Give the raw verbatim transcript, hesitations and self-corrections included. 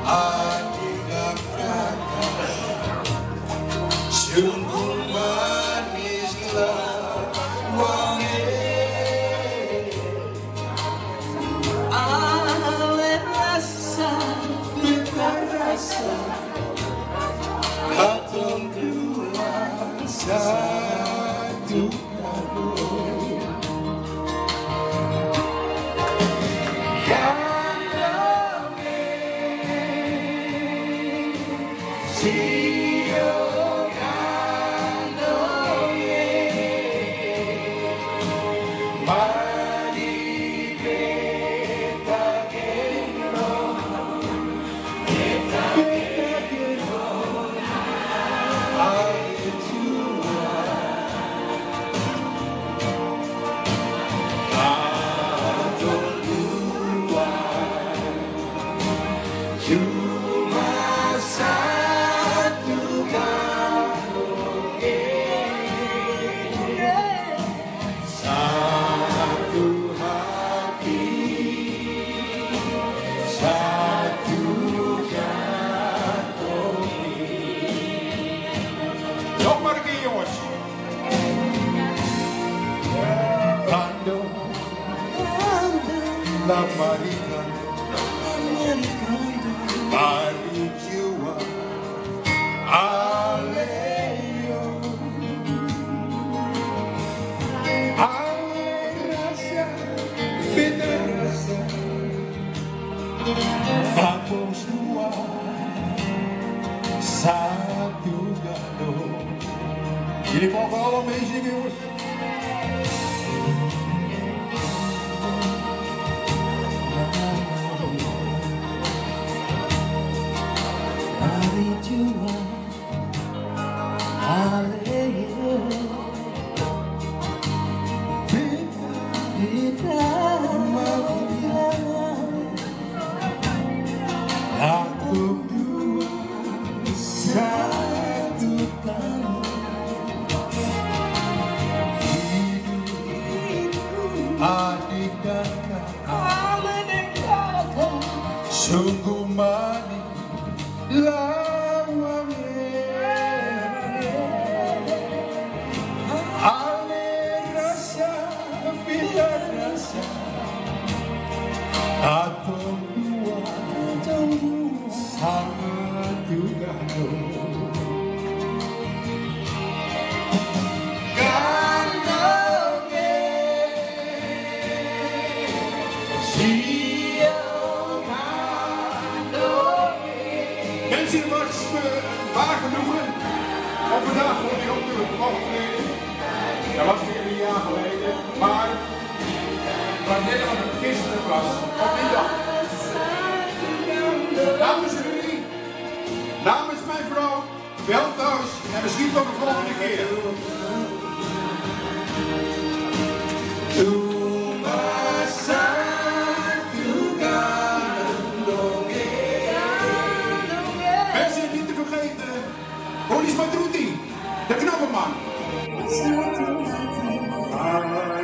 adik kakak, sungguh manislah wangi. Ale rasa, beda rasa, katong dua satu kado. Cuma satu kalung, satu hati, satu jantung. Nog maar een keer, jongens. Rando, la marina, Marijuana, Aleo, Ale rasa, beda rasa, vamos dua, satu gado. Jullie mogen allemaal meezingen, jongens. Aku dua satu kalung, hidup adik dan kakak, sungguh manis wangi. Ale rasa, beda rasa, atau dua satu gado. Gandongnya siang gandongnya. Mensen, er was een waar genoegen om vandaag voor die opnieuw mogen treden. Dat was weer een jaar geleden, maar wat net als het gisteren was, op die dag. Dames en heren, namens mijn vrouw, wel thuis en misschien tot de volgende keer. Mensen niet te vergeten, Boris Matruti, de knappe man.